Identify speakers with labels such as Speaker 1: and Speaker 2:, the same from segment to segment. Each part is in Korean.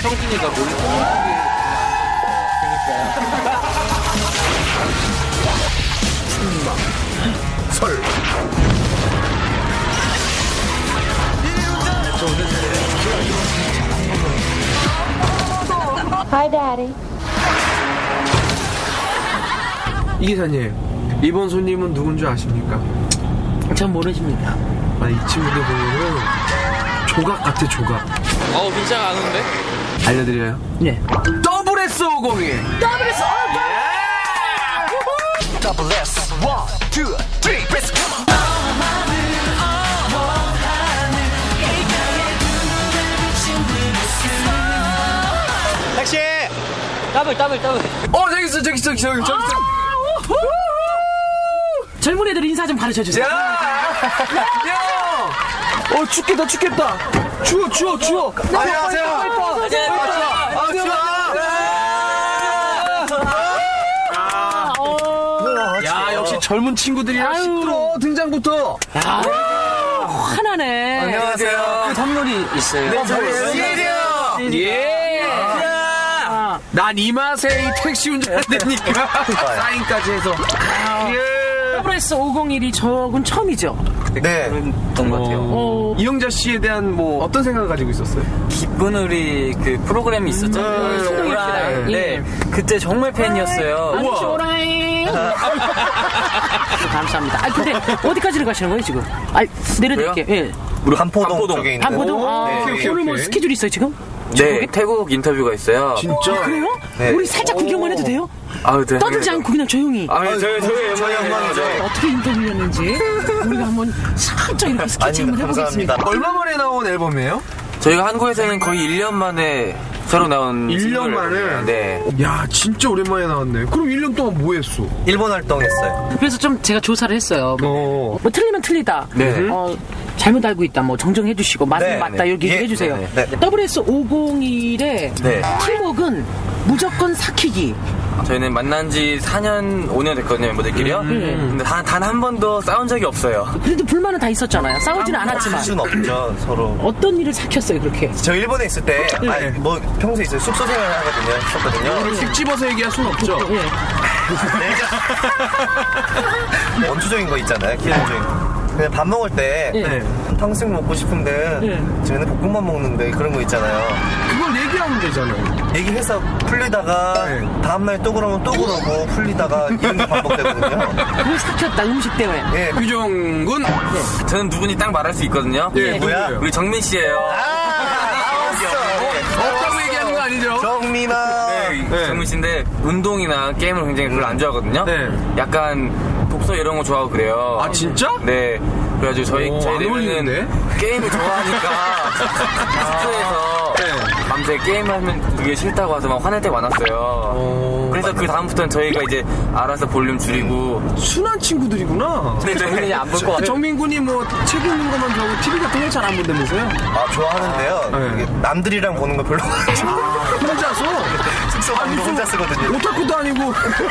Speaker 1: 성진이가 뭘
Speaker 2: 충망, 설.
Speaker 3: Hi, Daddy.
Speaker 2: 이 기사님, 이번 손님은 누군지 아십니까?
Speaker 4: 전 모르십니다.
Speaker 2: 아, 이 친구들 보면은 조각 같아, 조각.
Speaker 1: 진짜 안 오는데?
Speaker 2: 알려드려요?
Speaker 4: 네.
Speaker 2: 더블 S501.
Speaker 4: 더블 S,
Speaker 5: Double S, 1, 2, 3, let's come on. 택시!
Speaker 4: 더블.
Speaker 2: 저기 있어.
Speaker 4: 젊은 애들 인사 좀 가르쳐 주세요.
Speaker 2: 야! 춥겠다. 추워.
Speaker 5: 안녕하세요.
Speaker 2: 야, 역시 젊은 친구들이랑
Speaker 4: 아유.
Speaker 2: 시끄러. 등장부터.
Speaker 4: 화나네.
Speaker 5: 안녕하세요.
Speaker 4: 선물이 있어요.
Speaker 2: 예. 난 이 맛에 이 택시 운전한다니까. 사인까지 해서.
Speaker 4: 더블 S 501이 저건 처음이죠.
Speaker 5: 네.
Speaker 1: 그랬던 것 같아요.
Speaker 2: 이영자 씨에 대한 뭐 어떤 생각을 가지고 있었어요?
Speaker 1: 기쁜 우리 그 프로그램이 있었잖아요.
Speaker 4: 신동엽 씨랑.
Speaker 1: 네. 그때 정말 팬이었어요.
Speaker 4: 아니, 쇼라잉. 감사합니다. 근데 어디까지를 가시는 거예요, 지금? 내려드릴게요. 예.
Speaker 1: 우리
Speaker 5: 반포동 쪽에 있는.
Speaker 4: 한포동?
Speaker 5: 네.
Speaker 4: 오늘 뭐 스케줄 있어요, 지금?
Speaker 1: 네, 태국 인터뷰가 있어요.
Speaker 2: 진짜?
Speaker 4: 그래요?
Speaker 5: 네.
Speaker 4: 우리 살짝 구경만 해도 돼요?
Speaker 1: 네.
Speaker 4: 떠들지 않고 그냥 조용히.
Speaker 1: 저희 영광이죠.
Speaker 4: 어떻게 인터뷰였는지 우리가 한번 살짝 이렇게 스케치 한번 해보겠습니다.
Speaker 5: 감사합니다.
Speaker 2: 얼마 만에 나온 앨범이에요?
Speaker 1: 저희가 한국에서는 거의 1년 만에 새로 나온
Speaker 2: 1년
Speaker 1: 싱글
Speaker 2: 만에?
Speaker 1: 앨범이에요. 네.
Speaker 2: 야, 진짜 오랜만에 나왔네. 그럼 1년 동안 뭐 했어?
Speaker 5: 일본 활동했어요.
Speaker 4: 그래서 좀 제가 조사를 했어요. 뭐 틀리면 틀리다.
Speaker 1: 네.
Speaker 4: 잘못 알고 있다. 뭐 정정해 주시고 맞으면
Speaker 5: 네,
Speaker 4: 맞다.
Speaker 5: 네.
Speaker 4: 이렇게
Speaker 5: 예,
Speaker 4: 해 주세요.
Speaker 5: 네, 네.
Speaker 4: WS 501의
Speaker 5: 네.
Speaker 4: 팀워크는 무조건 삭히기.
Speaker 1: 저희는 만난 지 4년, 5년 됐거든요, 멤버들끼리요. 근데 단 한 번도 싸운 적이 없어요.
Speaker 4: 그래도 불만은 다 있었잖아요. 싸우지는 않았지만.
Speaker 5: 할 수는 없죠, 서로.
Speaker 4: 어떤 일을 삭혔어요, 그렇게?
Speaker 5: 저 일본에 있을 때,
Speaker 2: 네.
Speaker 5: 뭐, 평소에 있어요. 숙소 생활을 했었거든요.
Speaker 2: 집 집어서 얘기할 순 없죠?
Speaker 4: 예.
Speaker 5: 원초적인 거 있잖아요, 기본적인 거. 그냥 밥 먹을 때,
Speaker 4: 네.
Speaker 5: 탕수육 먹고 싶은데, 저희는 볶음밥 먹는데 그런 거 있잖아요.
Speaker 2: 그걸 얘기하면 되잖아요.
Speaker 5: 얘기해서 풀리다가,
Speaker 2: 네.
Speaker 5: 다음날 또 그러면 또 그러고, 풀리다가 이런 게 반복되거든요.
Speaker 4: 그걸 삭혔다, 음식 때문에.
Speaker 5: 예,
Speaker 2: 규정군?
Speaker 1: 저는 누군지 딱 말할 수 있거든요.
Speaker 2: 예,
Speaker 5: 뭐야?
Speaker 2: 누구예요?
Speaker 1: 우리 정민 씨예요.
Speaker 2: 없다고 얘기하는 거 아니죠?
Speaker 5: 정민아.
Speaker 2: 네.
Speaker 1: 정민 씨인데 운동이나 게임을 굉장히 별로 안 좋아하거든요.
Speaker 2: 네.
Speaker 1: 약간 독서 이런 거 좋아하고 그래요.
Speaker 2: 아, 진짜?
Speaker 1: 네. 그래가지고 저희
Speaker 2: 안
Speaker 1: 네명은
Speaker 2: 어울리는데?
Speaker 1: 게임을 좋아하니까 숙소에서 밤새 게임을 하면 그게 싫다고 해서 막 화낼 때가 많았어요. 그래서 그 다음부터는 저희가 이제 알아서 볼륨 줄이고.
Speaker 2: 순한 친구들이구나.
Speaker 1: 근데 정민이 안 볼 것 같아요.
Speaker 2: 정민 군이 뭐 책 읽는 것만 좋아하고 TV 같은 걸 잘 안 본다면서요?
Speaker 5: 아, 좋아하는데요.
Speaker 2: 네.
Speaker 5: 이게 남들이랑 보는 거 별로.
Speaker 2: 혼자서?
Speaker 5: 숙소 방도 혼자 쓰거든요.
Speaker 2: 오타쿠도 아니고.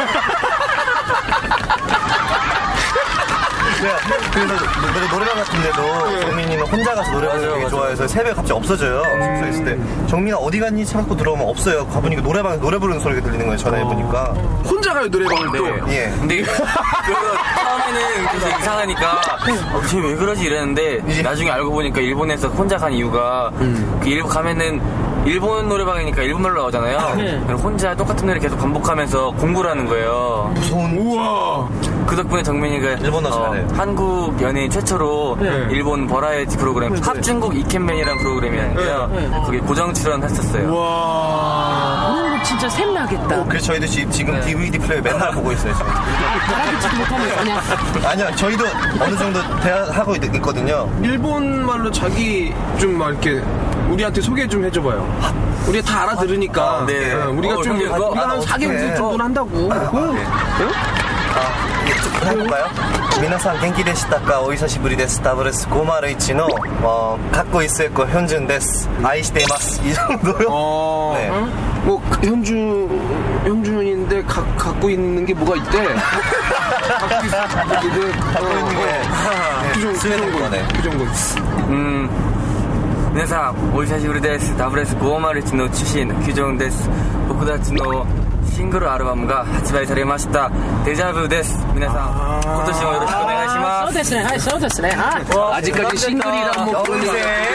Speaker 5: 그래서 노래방 같은 데도 정민이는 혼자 가서 노래 부르는 게
Speaker 1: 맞아요.
Speaker 5: 좋아해서 새벽에 갑자기 없어져요. 숙소에 있을 때. 정민아 어디 갔니? 차 갖고 들어오면 없어요. 가보니까 노래방에서 노래 부르는 소리가 들리는 거예요. 전화해보니까.
Speaker 2: 혼자 가요, 노래방을 또.
Speaker 1: 네.
Speaker 5: 예.
Speaker 1: 근데 그래서 처음에는 계속 이상하니까 쟤왜 그러지 이랬는데 나중에 알고 보니까 일본에서 혼자 간 이유가 그 일본 가면은 일본 노래방이니까 일본말로 나오잖아요. 그럼 혼자 똑같은 노래 계속 반복하면서 공부를 하는 거예요.
Speaker 5: 무서운.
Speaker 2: 우와.
Speaker 1: 그 덕분에 정민이가
Speaker 5: 일본어 잘해.
Speaker 1: 한국 연예인 최초로 일본 버라이어티 프로그램 합중국 이켄맨이라는 프로그램이었는데요. 거기 고정 출연했었어요.
Speaker 2: 우와.
Speaker 4: 그런 거 진짜 샘나겠다.
Speaker 5: 그래서 저희도 지금 DVD 플레이 맨날 보고 있어요. 지금.
Speaker 4: 알아듣지도 못하면서 그냥.
Speaker 5: 아니요, 저희도 어느 정도 대화하고 있거든요.
Speaker 2: 일본 말로 자기 좀 막 이렇게 우리한테 소개 좀 해줘봐요. 우리가 다 알아들으니까.
Speaker 1: 네.
Speaker 2: 우리가 좀
Speaker 1: 형님, 그거
Speaker 2: 우리가 한 4개월 정도는 한다고.
Speaker 5: 해볼까요? 미나상 genki 데시타까 오이사시부리 데스 WS 501의 갖고 있을 거 현준 데스 아이시테이마스 이 정도요? 네.
Speaker 2: 뭐 현준인데 갖고 있는 게 뭐가 있대? 갖고 있는 게
Speaker 5: 스웨덴 거네.
Speaker 2: 규정군.
Speaker 1: 皆さんお久しぶりです。WS501の出身キュジョンです。僕たちのシングルアルバムが発売されましたデジャブです。皆さん今年もよろしくお願いします。
Speaker 4: そうですね。はい、そうですね。はい。
Speaker 2: 아직까지 싱글이란 뭐 그런 얘기인데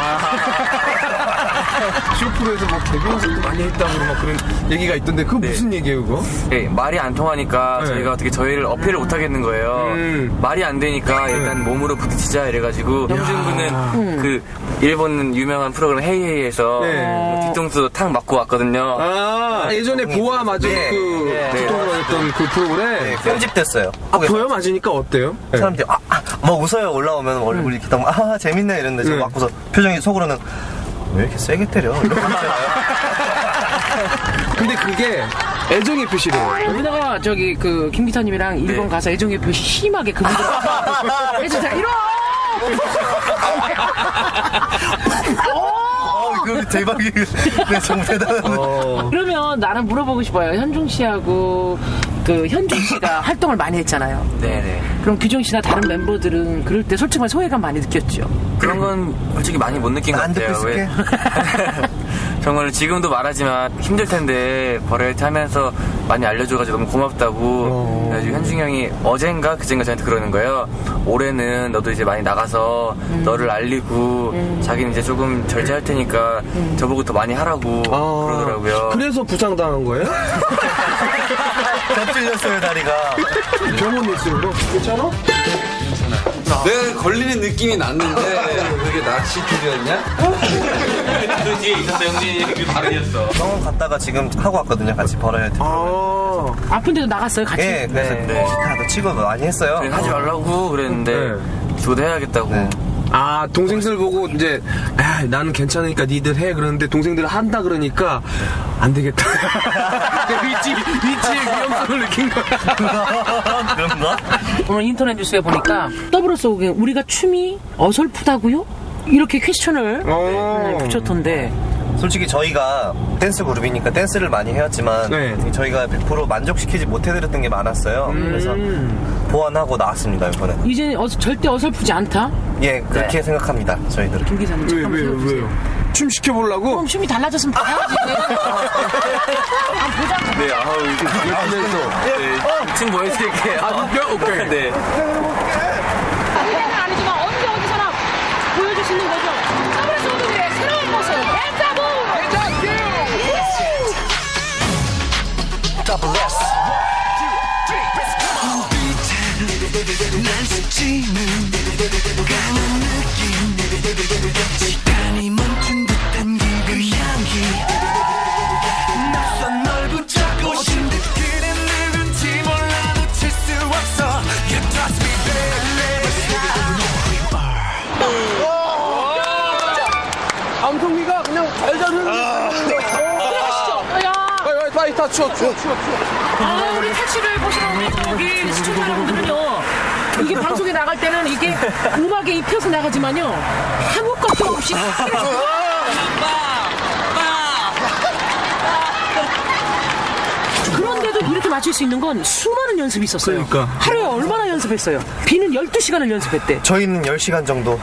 Speaker 2: 쇼프로에서 뭐 데뷔 연습도 많이 했다고 막 그런 얘기가 있던데 그거 무슨 얘기예요 그거?
Speaker 1: 네, 말이 안 통하니까
Speaker 2: 네.
Speaker 1: 저희가 어떻게 저희를 어필을 못 하겠는 거예요. 말이 안 되니까 일단 몸으로 부딪히자 이래가지고 형준 군은 그 일본 유명한 프로그램 헤이헤이에서
Speaker 2: 네.
Speaker 1: 뒤통수 탁 맞고 왔거든요.
Speaker 2: 아 예전에 보아 맞은 그 뒤통수로 했던 그 프로그램
Speaker 5: 네, 편집됐어요.
Speaker 2: 보여 맞으니까 어때요? 네.
Speaker 5: 사람들이 막 웃어요. 올라오면 얼굴이 이렇게 딱 재밌네 이랬는데 저 맞고서 표정이 속으로는 왜 이렇게 세게 때려? 이러고 있잖아요.
Speaker 2: 근데 그게 애정의 표시래요.
Speaker 4: 여기다가 저기 그 김 기사님이랑 일본 가서 애정의 표시 심하게 그분들 해주자. 이러.
Speaker 5: 그 대박이. 네, 정말 대단한.
Speaker 4: 그러면 나는 물어보고 싶어요. 현중 씨하고 그 현중 씨가 활동을 많이 했잖아요.
Speaker 1: 네네.
Speaker 4: 그럼 규정 씨나 다른 멤버들은 그럴 때 솔직히 소외감 많이 느꼈죠.
Speaker 1: 그런 건 솔직히 많이 못 느낀 것
Speaker 5: 안 듣고
Speaker 1: 같아요.
Speaker 5: 있을게.
Speaker 1: 정말 지금도 말하지만 힘들 텐데 버라이어티 하면서 많이 알려줘가지고 너무 고맙다고. 그래가지고 현중이 형이 어젠가 그젠가 저한테 그러는 거예요. 올해는 너도 이제 많이 나가서 너를 알리고 자기는 이제 조금 절제할 테니까 저보고 더 많이 하라고 그러더라고요.
Speaker 2: 그래서 부상당한 거예요?
Speaker 5: 더 찔렸어요 다리가.
Speaker 2: 병원 있으로 괜찮아?
Speaker 3: 내 걸리는 느낌이 났는데 그게 낚시줄이었냐?
Speaker 1: 그 뒤에 있었어 형님. 그 다르였어.
Speaker 5: 병원 갔다가 지금 하고 왔거든요. 같이 버라이어티.
Speaker 4: 아픈데도 나갔어요 같이?
Speaker 5: 예, 그래서 기타도 치고 많이 했어요.
Speaker 1: 하지 말라고 그랬는데 저도 해야겠다고.
Speaker 5: 네.
Speaker 2: 아 동생들 보고 이제 나는 괜찮으니까 니들 해 그러는데 동생들 한다 그러니까 안 되겠다. 위치의 위험성을 느낀 거야.
Speaker 5: 그런가?
Speaker 4: 오늘 인터넷 뉴스에 보니까 더블어스 우리가 춤이 어설프다고요? 이렇게 퀘스천을 붙였던데.
Speaker 5: 솔직히 저희가 댄스 그룹이니까 댄스를 많이 해왔지만 저희가 100% 만족시키지 못해드렸던 게 많았어요. 그래서 보완하고 나왔습니다 이번에.
Speaker 4: 이제 절대 어설프지 않다?
Speaker 5: 예, 그렇게 생각합니다 저희들은.
Speaker 4: 김 기사님
Speaker 2: 왜요? 춤 시켜보려고?
Speaker 4: 그럼 춤이 달라졌으면 봐야지.
Speaker 1: 네, 아우, 네, 지금 보여드릴게요.
Speaker 2: 오케이.
Speaker 1: 네.
Speaker 4: 이해는 아니지만 언제 어디서나 보여줄 수 있는 거죠. 더블어스 우리의 새로운 모습, 데자부!
Speaker 6: 난 스치는 강한 느낌 시간이 멈춘 듯한 그 향기 낯선 널 붙잡고 싶은 듯 그래 누군지 몰라 놓칠 수 없어 You trust me baby
Speaker 2: 암송이가 그냥 달달한 빨리 다 추워.
Speaker 4: 아, 우리 택시를 보시는 우리 저기 시청자 여러분들은요. 이게 방송에 나갈 때는 이게 음악에 입혀서 나가지만요. 아무것도 없이. 그런데도 이렇게 맞출 수 있는 건 수많은 연습이 있었어요.
Speaker 2: 그러니까.
Speaker 4: 하루에 얼마나 연습했어요? 비는 12시간을 연습했대.
Speaker 5: 저희는 10시간 정도.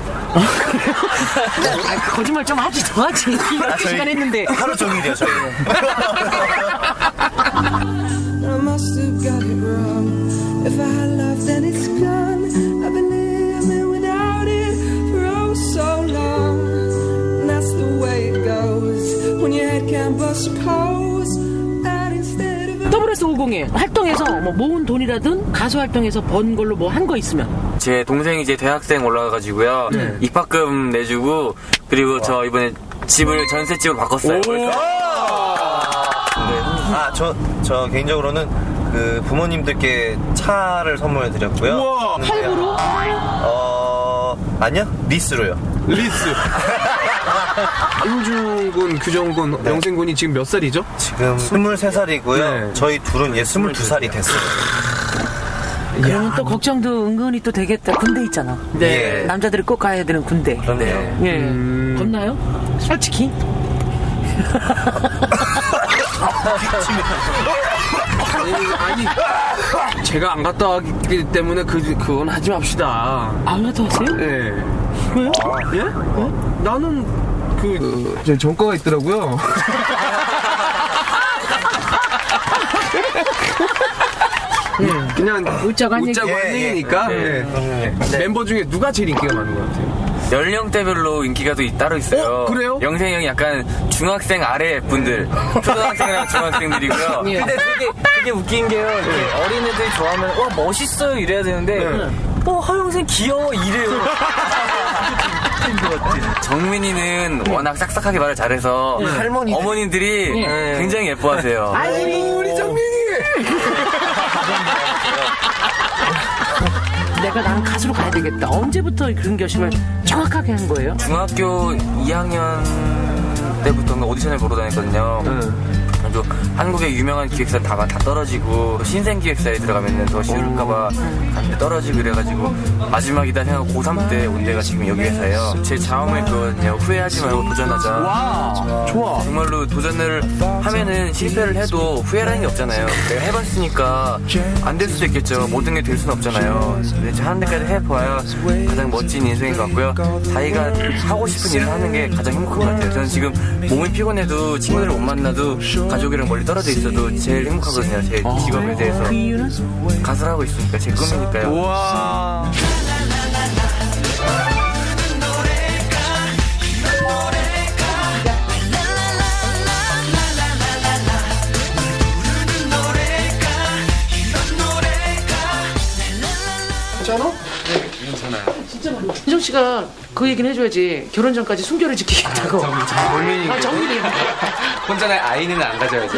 Speaker 4: 거짓말 좀 하지 더 하지. 12시간 했는데.
Speaker 5: 하루 종일이요 저희는.
Speaker 6: I must have got it wrong. If I had love, then it's gone. I've been living without it for oh so long. And that's the way it goes when your head can't bust a pose. And instead of
Speaker 4: WS501 활동에서 뭐 모은 돈이라든 가수 활동에서 번 걸로 뭐 한 거 있으면.
Speaker 1: 제 동생이 이제 대학생 올라가가지고요. 입학금 내주고 그리고 저 이번에 집을 전셋집으로 바꿨어요.
Speaker 5: 저 개인적으로는 그 부모님들께 차를 선물해 드렸고요.
Speaker 2: 우와.
Speaker 4: 할부로?
Speaker 5: 아니요, 리스로요.
Speaker 2: 리스. 윤중군, 규정군, 영생군이 지금 몇 살이죠?
Speaker 5: 지금 23살이고요.
Speaker 2: 네.
Speaker 5: 저희 둘은 22살이 됐어요.
Speaker 4: 그러면 또 걱정도 은근히 또 되겠다. 군대 있잖아.
Speaker 5: 네.
Speaker 4: 남자들이 꼭 가야 되는 군대.
Speaker 5: 그렇네요.
Speaker 4: 예. 겁나요? 솔직히?
Speaker 2: 아니, 제가 안 갔다 왔기 때문에 그건 하지 맙시다.
Speaker 4: 안 갔다 왔어요?
Speaker 2: 네. 왜요? 예? 나는 제 전과가 있더라고요. 그냥
Speaker 4: 웃자고 한
Speaker 2: 얘기니까 멤버 중에 누가 제일 인기가 많은 것 같아요?
Speaker 1: 연령대별로 인기가 또 따로 있어요.
Speaker 2: 그래요?
Speaker 1: 영생이 형이 약간 중학생 아래 분들, 초등학생이랑 중학생들이고요. 근데 되게 웃긴 게요. 이렇게 어린애들이 좋아하면 와 멋있어요 이래야 되는데 하영생 귀여워 이래요. 정민이는 워낙 싹싹하게 말을 잘해서 어머님들이 굉장히 예뻐하세요.
Speaker 2: 아이고 우리 정민이.
Speaker 4: 내가 난 가수로 가야 되겠다. 언제부터 그런 결심을 정확하게 한 거예요?
Speaker 1: 중학교 2학년 때부터는 오디션을 보러 다녔거든요. 또 한국의 유명한 기획사 다 떨어지고 신생 기획사에 들어가면 더 쉬울까봐 갔는데 떨어지고 이래가지고 마지막이다 생각하고 고3 때 온 데가 지금 여기 회사예요. 제 자음을 그거든요. 후회하지 말고 도전하자.
Speaker 2: 와, 좋아.
Speaker 1: 정말로 도전을 하면은 실패를 해도 후회라는 게 없잖아요. 내가 해봤으니까 안 될 수도 있겠죠. 모든 게 될 수는 없잖아요. 근데 하는 데까지 해봐야 가장 멋진 인생인 것 같고요. 자기가 하고 싶은 일을 하는 게 가장 행복한 것 같아요. 저는 지금 몸이 피곤해도 친구들을 못 만나도 가족이랑 멀리 떨어져 있어도 제일 행복하거든요. 제 직업에 대해서.
Speaker 4: 그 이유는?
Speaker 1: 가수를 하고 있으니까 제 꿈이니까요.
Speaker 2: 우와. 괜찮아?
Speaker 3: 네, 괜찮아요.
Speaker 4: 희정 씨가 그 얘기는 해줘야지. 결혼 전까지 순결을 지키겠다고.
Speaker 3: 본인이
Speaker 4: 아, 정민이.
Speaker 3: 혼자의 아이는 안 가져야죠.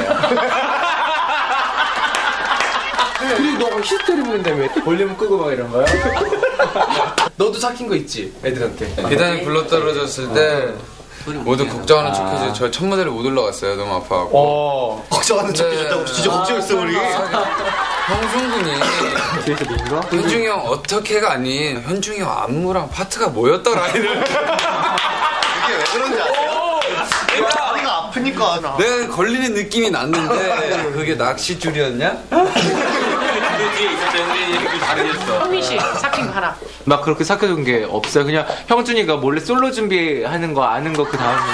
Speaker 2: 그리고 너 히스테리 부른다며.
Speaker 3: 볼륨 끄고 막 이런 거요?
Speaker 2: 너도 삭힌 거 있지? 애들한테.
Speaker 3: 계단에 굴러 떨어졌을 때 모두 걱정하는 척해서 저 첫 무대를 못 올라갔어요. 너무 아파갖고.
Speaker 5: 걱정하는 척 해줬다고 진짜 걱정했어 우리.
Speaker 3: 형준군이 현중이 형 어떻게가 아닌 현중이 형 안무랑 파트가 뭐였더라 이를
Speaker 5: 이게 왜 그런지 아세요? 다리가 아프니까.
Speaker 3: 내가 걸리는 느낌이 났는데 그게 낚싯줄이었냐?
Speaker 1: 그 뒤에 있었는데 그 다르겠어.
Speaker 4: 성민 씨, 삭힌 거 하나.
Speaker 7: 막 그렇게 삭혀둔 게 없어요. 그냥 형준이가 몰래 솔로 준비하는 거 아는 거 그 다음에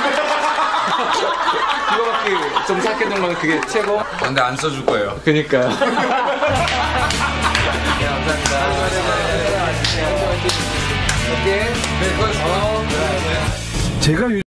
Speaker 7: 그거밖에 좀 삭혀둔 건 그게 최고.
Speaker 3: 근데 안 써줄 거예요.
Speaker 7: 그니까요.
Speaker 2: 제가